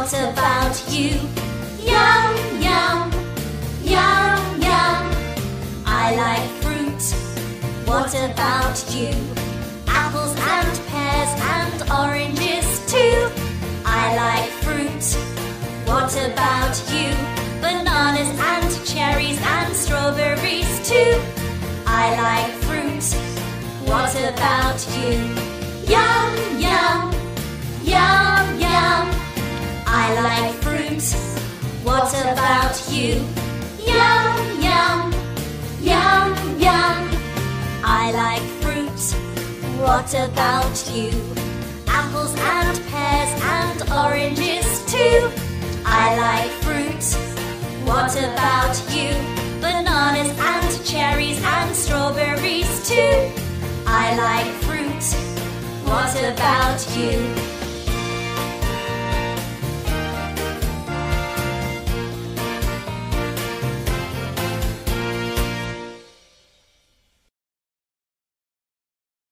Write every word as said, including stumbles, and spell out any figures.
What about you? Yum, yum, yum, yum. I like fruit. What about you? Apples and pears and oranges too. I like fruit. What about you? Bananas and cherries and strawberries too. I like fruit. What about you? Yum, yum, yum, yum. I like fruit. What about you? Yum, yum, yum, yum. I like fruit. What about you? Apples and pears and oranges too. I like fruit. What about you? Bananas and cherries and strawberries too. I like fruit. What about you?